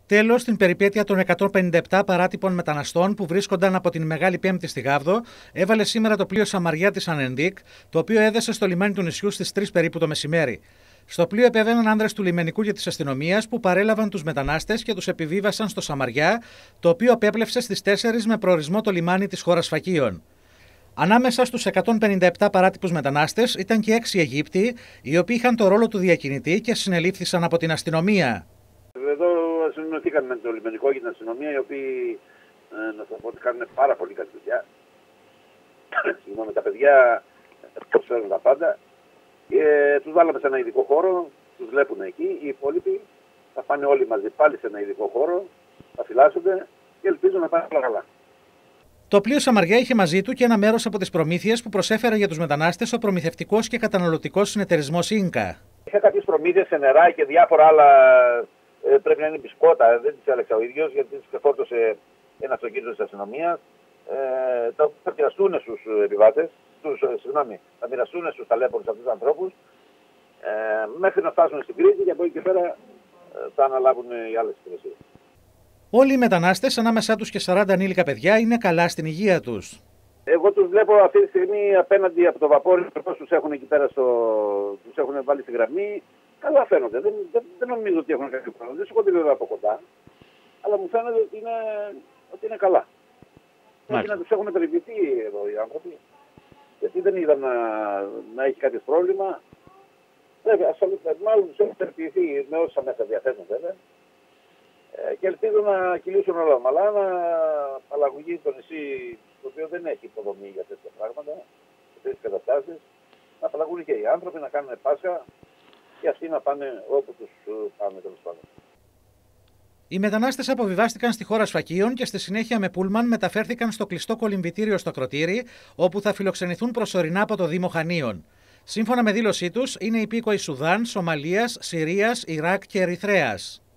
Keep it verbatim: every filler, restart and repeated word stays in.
Τέλος, στην περιπέτεια των εκατόν πενήντα επτά παράτυπων μεταναστών που βρίσκονταν από την Μεγάλη Πέμπτη στη Γάβδο, έβαλε σήμερα το πλοίο Σαμαριά της Ανενδίκ, το οποίο έδεσε στο λιμάνι του νησιού στις τρεις περίπου το μεσημέρι. Στο πλοίο επέβαιναν άνδρες του λιμενικού και της αστυνομίας που παρέλαβαν τους μετανάστες και τους επιβίβασαν στο Σαμαριά, το οποίο απέπλευσε στις τέσσερις με προορισμό το λιμάνι της χώρας Φακίων. Ανάμεσα στους εκατόν πενήντα επτά παράτυπους μετανάστες ήταν και έξι Αιγύπτιοι, οι οποίοι είχαν το ρόλο του διακινητή και συνελήφθησαν από την αστυνομία. Εδώ συνεννοηθήκαμε με το λιμενικό και την αστυνομία, οι οποίοι ε, να σας πω ότι κάνουν πάρα πολύ καλή δουλειά. Συγγνώμη, τα παιδιά προσφέρουν τα πάντα. Ε, τους βάλαμε σε ένα ειδικό χώρο, τους βλέπουν εκεί. Οι υπόλοιποι θα πάνε όλοι μαζί πάλι σε ένα ειδικό χώρο, θα φυλάσσονται και ελπίζω να πάνε όλα καλά. Το πλοίο Σαμαριά είχε μαζί του και ένα μέρος από τις προμήθειες που προσέφερε για τους μετανάστες ο προμηθευτικός και καταναλωτικός συνεταιρισμός Ίνκα. Είχα κάποιες προμήθειες σε νερά και διάφορα άλλα. Ε, πρέπει να είναι μπισκότα, δεν τις έλεξα ο ίδιος, γιατί τις ξεφόρτωσε ένα αυτοκίνητο της αστυνομίας. Ε, τα θα μοιραστούν στους επιβάτες, τους, συγγνώμη, θα μοιραστούν στους ταλέπορους αυτούς τους ανθρώπους, ε, μέχρι να φτάσουν στην Κρήτη και από εκεί και πέρα ε, θα αναλάβουν οι άλλες υπηρεσίες. Όλοι οι μετανάστες, ανάμεσά τους και σαράντα ανήλικα παιδιά, είναι καλά στην υγεία τους. Εγώ τους βλέπω αυτή τη στιγμή απέναντι από το βαπόρι, πώς τους έχουν εκεί πέρα, στο, τους έχουν βάλει στη γραμμή. Καλά φαίνονται. Δεν, δεν, δεν νομίζω ότι έχουν κάποιο πρόβλημα. Δεν σηκώνται βέβαια από κοντά. Αλλά μου φαίνεται ότι είναι, ότι είναι καλά. Πρέπει να τους έχουν περιποιηθεί εδώ οι άνθρωποι. Γιατί δεν είδαν να, να έχει κάποιο πρόβλημα. Βέβαια, μάλλον τους έχουν περιποιηθεί με όσα μέσα διαθέτουν βέβαια. Ε, και ελπίζω να κυλήσουν όλα. Αλλά να απαλλαγωγεί το νησί, το οποίο δεν έχει υποδομή για τέτοια πράγματα, σε τέτοιες καταστάσεις, να απαλλαγούν και οι άνθρωποι, να κάνουν Πάσχα. Και αυτοί να πάνε όπου τους πάνε τέλος πάντων. Οι μετανάστες αποβιβάστηκαν στη χώρα Σφακίων και στη συνέχεια με πούλμαν μεταφέρθηκαν στο κλειστό κολυμβητήριο στο Ακροτήρι, όπου θα φιλοξενηθούν προσωρινά από το Δήμο Χανίων. Σύμφωνα με δήλωσή τους, είναι υπήκοοι Σουδάν, Σομαλίας, Συρίας, Ιράκ και Ερυθρέας.